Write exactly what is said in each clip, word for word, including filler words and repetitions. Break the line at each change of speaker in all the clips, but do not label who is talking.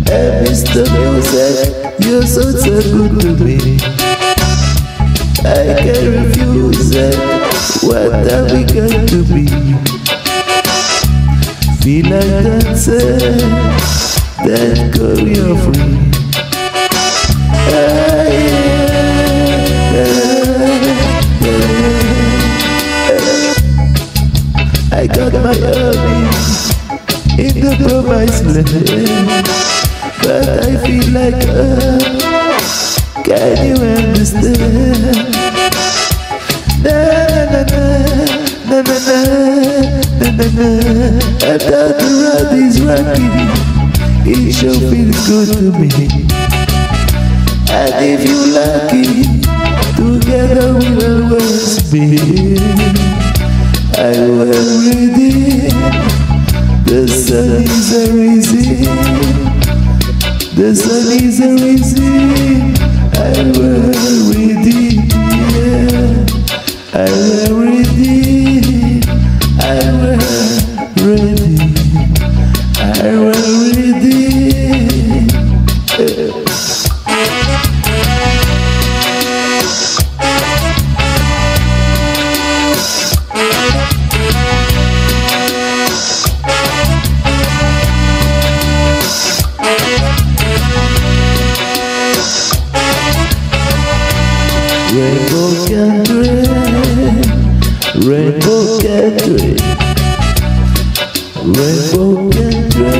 Hey, Mister Music, you're so, so good to me. I can't refuse it. What have we got to be? Feel like dancing, then go you're free. Ah, yeah, yeah, yeah. I got my army in the promised land, but I feel like uh, can you understand? Na na na na na na na na na. After the road is rocking, it sure feels good to me. And if you're lucky, together we'll always be. I will ready. The sun is a reason. The sun is a reason. I will ready. Yeah. I will ready. I will ready. I will ready. Uh. Rainbow country, rainbow country, rainbow country,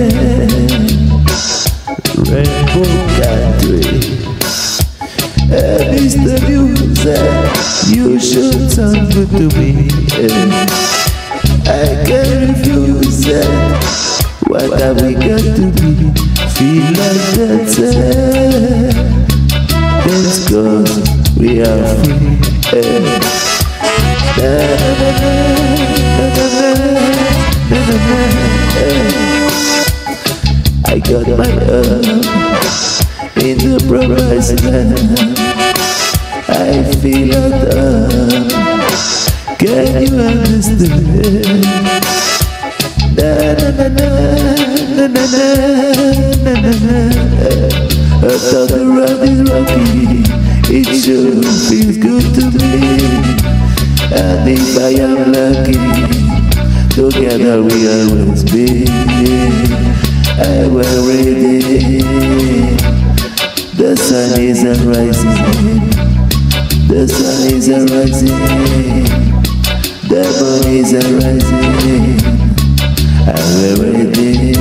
rainbow country. And it's the music, you should sound good to me. I can't refuse it. What have we got to be? Feel like dancing. Let's go. We are free. Eh. Na, na, na, na, na, na, na, na, eh. I got my arm in the promised land. I feel like uh, can you understand? Na na na na na na na na na. I thought the road is rocky. It sure feels good to me. And if I am lucky, together we always be. I will ready. The sun is a rising. The sun is a rising. The moon is a rising. I will ready.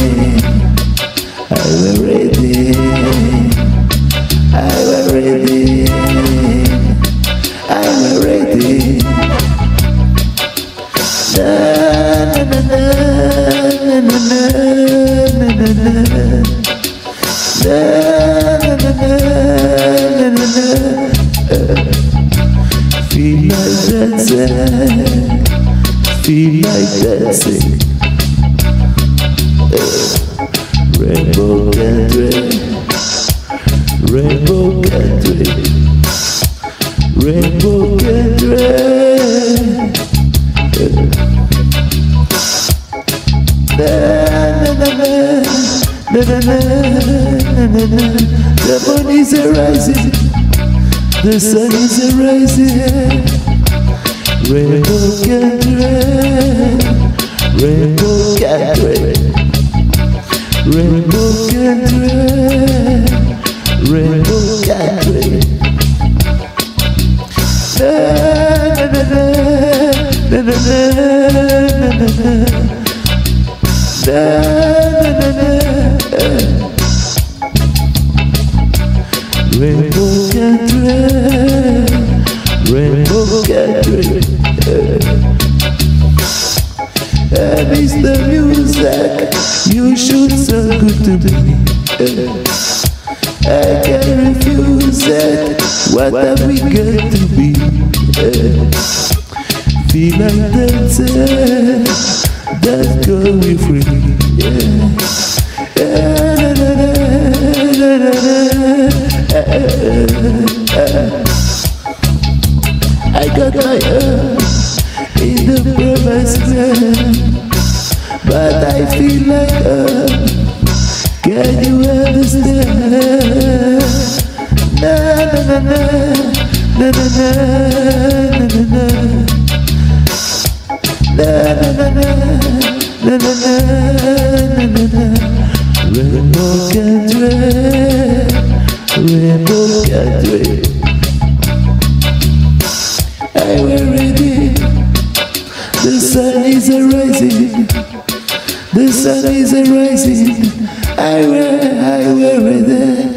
I will ready. I will ready. I will ready. Na na na na na na na na na. Na na na na na na. Feel like dancing. Feel like dancing. Rainbow country. Rainbow country, rainbow country. Na na na na na na na na. The moon is a rising, the sun is a rising. Rainbow country, rainbow country, rainbow country. Rainbow country. Na na na na na na na na na na na na. Rainbow country, rainbow country. And it's the music, you should sound good to me. I can't refuse it. What have we got to be? Uh, feel like dancing. That's go we free. Yeah. Uh, na, na, na, na, na, uh, uh, uh. I got my arm in the promised land, but I feel like uh, Can you understand? Na na na na na na na na na na na na na na na na. Rainbow country, rainbow country. I we're ready. The sun is rising. The sun is rising. I we're, I we're ready.